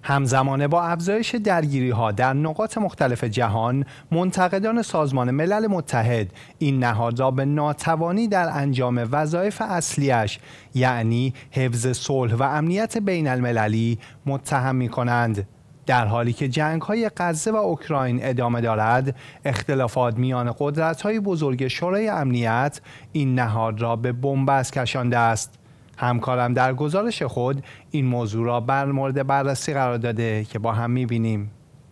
همزمان با افزایش درگیری‌ها در نقاط مختلف جهان، منتقدان سازمان ملل متحد این نهاد را به ناتوانی در انجام وظایف اصلیش، یعنی حفظ صلح و امنیت بین المللی متهم می‌کنند. در حالی که جنگ‌های غزه و اوکراین ادامه دارد، اختلافات میان قدرت‌های بزرگ شورای امنیت این نهاد را به بنبست کشانده است. همکارم در گزارش خود این موضوع را بر مورد بررسی قرار داده که با هم می‌بینیم.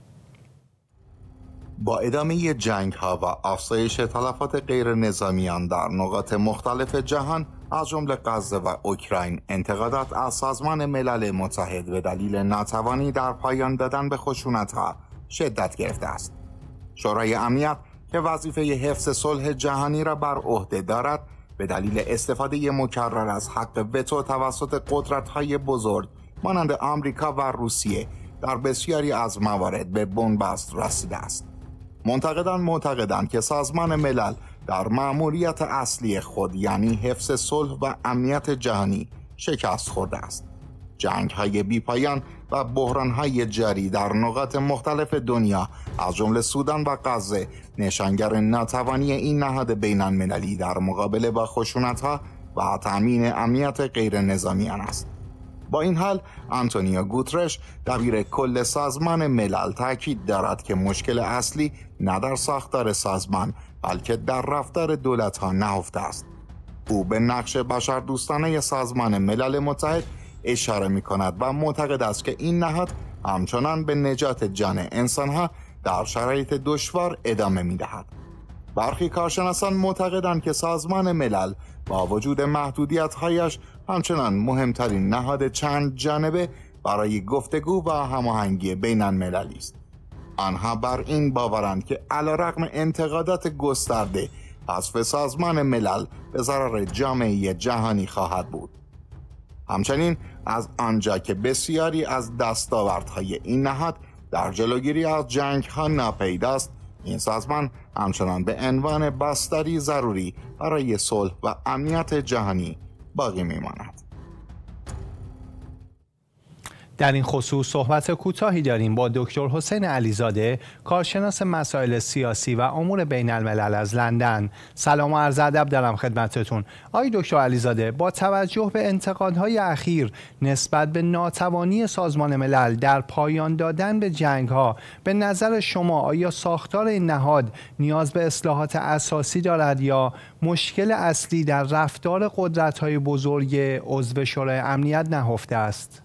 با ادامه جنگ‌ها و افزایش تلفات غیر نظامیان در نقاط مختلف جهان از جمله غزه و اوکراین، انتقادات از سازمان ملل متحد به دلیل ناتوانی در پایان دادن به خشونت‌ها شدت گرفته است. شورای امنیت که وظیفه حفظ صلح جهانی را بر عهده دارد، به دلیل استفاده مکرر از حق وتو توسط قدرت‌های بزرگ مانند آمریکا و روسیه در بسیاری از موارد به بنبست رسیده است. منتقدان معتقدند که سازمان ملل در مأموریت اصلی خود، یعنی حفظ صلح و امنیت جهانی، شکست خورده است. جنگ‌های بی‌پایان و بحران‌های جاری در نقاط مختلف دنیا از جمله سودان و غزه نشانگر ناتوانی این نهاد بین‌المللی در مقابله با خشونت‌ها و تأمین امنیت غیر نظامیان است. با این حال آنتونیو گوترش دبیر کل سازمان ملل تاکید دارد که مشکل اصلی نه در ساختار سازمان بلکه در رفتار دولت‌ها نهفته است. او به نقش بشردوستانه سازمان ملل متحد اشاره می‌کند و معتقد است که این نهاد همچنان به نجات جان انسان‌ها در شرایط دشوار ادامه می‌دهد. برخی کارشناسان معتقدند که سازمان ملل با وجود محدودیت‌هایش همچنان مهمترین نهاد چند جانبه برای گفتگو و هماهنگی بین المللی است. آنها بر این باورند که علیرغم انتقادات گسترده، حذف سازمان ملل به ضرر جامعه جهانی خواهد بود. همچنین از آنجا که بسیاری از دستاوردهای این نهاد در جلوگیری از جنگ‌ها ناپیداست، این سازمان همچنان به عنوان بستری ضروری برای صلح و امنیت جهانی باقی میماند. در این خصوص صحبت کوتاهی داریم با دکتر حسین علیزاده، کارشناس مسائل سیاسی و امور بین الملل از لندن. سلام و عرض ادب دارم خدمتتون. آقای دکتر علیزاده، با توجه به انتقادهای اخیر نسبت به ناتوانی سازمان ملل در پایان دادن به جنگ‌ها، به نظر شما آیا ساختار این نهاد نیاز به اصلاحات اساسی دارد یا مشکل اصلی در رفتار قدرت‌های بزرگ عضو شورای امنیت نهفته است؟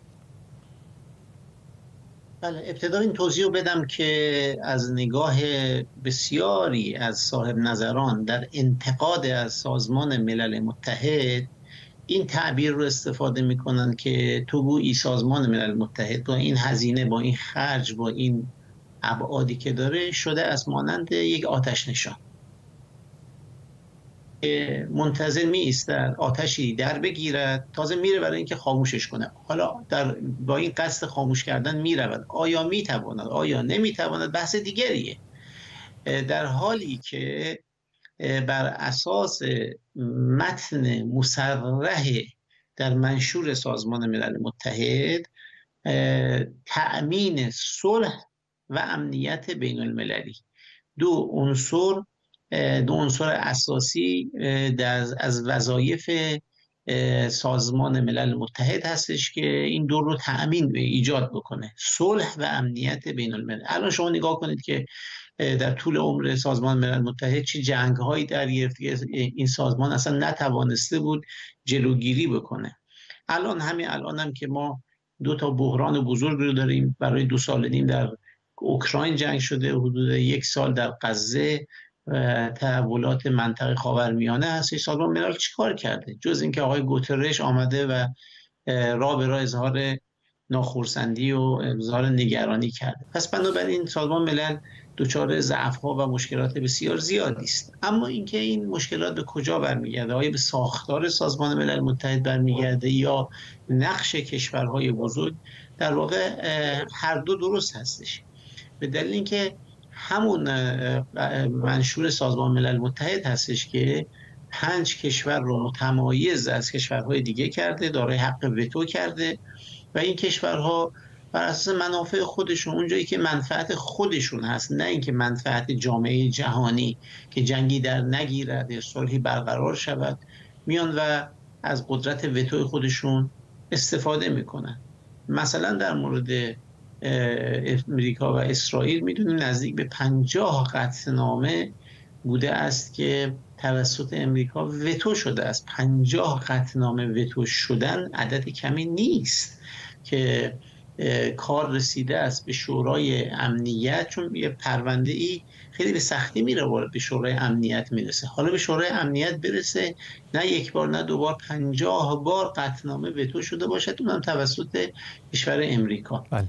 بله، ابتدا این توضیح بدم که از نگاه بسیاری از صاحب نظران در انتقاد از سازمان ملل متحد این تعبیر رو استفاده میکنن که تو گویی سازمان ملل متحد با این هزینه، با این خرج، با این ابعادی که داره شده از مانند یک آتش نشان، منتظر می ایستد آتشی در بگیرد، تازه میره برای اینکه خاموشش کنه. حالا با این قصد خاموش کردن می رود. آیا می تواند، آیا نمی تواند، بحث دیگریه. در حالی که بر اساس متن مصرح در منشور سازمان ملل متحد، تأمین صلح و امنیت بین المللی دو عنصر اساسی از وظایف سازمان ملل متحد هستش که این دو رو تأمین ایجاد بکنه، صلح و امنیت بین الملل. الان شما نگاه کنید که در طول عمر سازمان ملل متحد چه جنگ‌هایی در این سازمان اصلا نتوانسته بود جلوگیری بکنه. الان هم که ما دو تا بحران بزرگ رو داریم. برای 2 سال و نیم در اوکراین جنگ شده، حدود 1 سال در غزه تحولات منطقه خاورمیانه هست. سازمان ملل چیکار کرده جز اینکه آقای گوترش آمده و راه به راه اظهار ناخرسندی و اظهار نگرانی کرده؟ پس بنابراین سازمان ملل دچار ضعف‌ها و مشکلات بسیار زیادی است. اما اینکه این مشکلات به کجا برمیگرده، آیا به ساختار سازمان ملل متحد برمیگرده یا نقش کشورهای بزرگ، در واقع هر دو درست هستش. به دلیل اینکه همون منشور سازمان ملل متحد هستش که 5 کشور رو متمایز از کشورهای دیگه کرده، دارای حق وتو کرده و این کشورها بر اساس منافع خودشون، اونجایی که منفعت خودشون هست، نه اینکه منفعت جامعه جهانی که جنگی در نگیرد یا صلحی برقرار شود، میان و از قدرت وتوی خودشون استفاده میکنن. مثلا در مورد امریکا و اسرائیل میدونیم نزدیک به 50 قطعنامه بوده است که توسط امریکا وتو شده است. 50 قطعنامه وتو شدن عدد کمی نیست که کار رسیده است به شورای امنیت، چون یه پرونده ای خیلی به سختی میره به شورای امنیت میرسه. حالا به شورای امنیت برسه، نه یک بار نه دو بار، 50 بار قطعنامه وتو شده باشد، اونم توسط کشور امریکا. بله.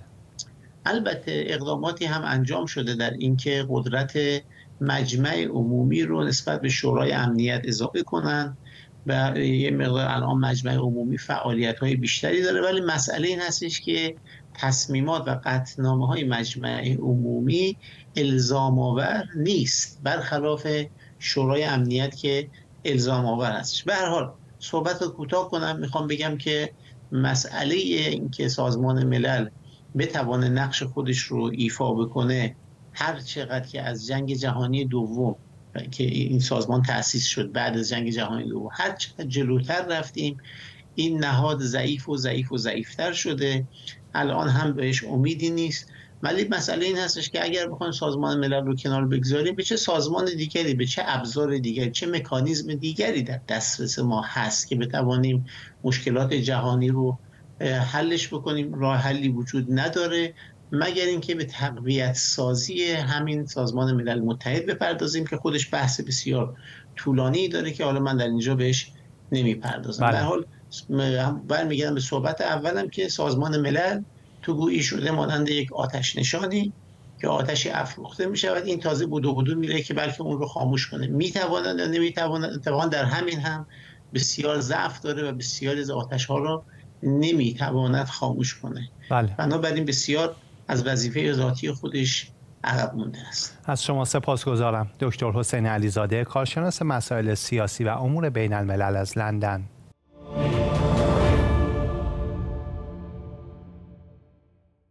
البته اقداماتی هم انجام شده در اینکه قدرت مجمع عمومی رو نسبت به شورای امنیت اضافه کنن و یه مقدار الان مجمع عمومی فعالیت‌های بیشتری داره، ولی مسئله این هستش که تصمیمات و قطعنامه‌های مجمع عمومی الزام آور نیست، برخلاف شورای امنیت که الزام آور هستش. به هر حال صحبت رو کوتاه کنم، میخوام بگم که مسئله این که سازمان ملل بتوانه نقش خودش رو ایفا بکنه، هر چقدر که از جنگ جهانی دوم که این سازمان تأسیس شد بعد از جنگ جهانی دوم، هر چقدر جلوتر رفتیم این نهاد ضعیف و ضعیفتر شده. الان هم بهش امیدی نیست، ولی مسئله این هستش که اگر بخوایم سازمان ملل رو کنار بگذاریم، به چه سازمان دیگری، به چه ابزار دیگری، چه مکانیزم دیگری در دسترس ما هست که بتوانیم مشکلات جهانی رو حلش بکنیم؟ راه حلی وجود نداره مگر اینکه به تقویت سازی همین سازمان ملل متحد بپردازیم که خودش بحث بسیار طولانی داره که حالا من در اینجا بهش نمیپردازم. در حال برمیگردم به صحبت اولم که سازمان ملل تو گویی شده مانند یک آتش نشانی که آتشی افروخته می شود، این تازه بودو میره که بلکه اون رو خاموش کنه. میتواند یا نمیتواند؟ اتفاقا در همین هم بسیار ضعف داره و بسیاری از آتش ها رو نمیتواند خاموش کنه. بنابراین بسیار از وظیفه ذاتی خودش عقب مونده است. از شما سپاسگزارم دکتر حسین علیزاده، کارشناس مسائل سیاسی و امور بین الملل از لندن.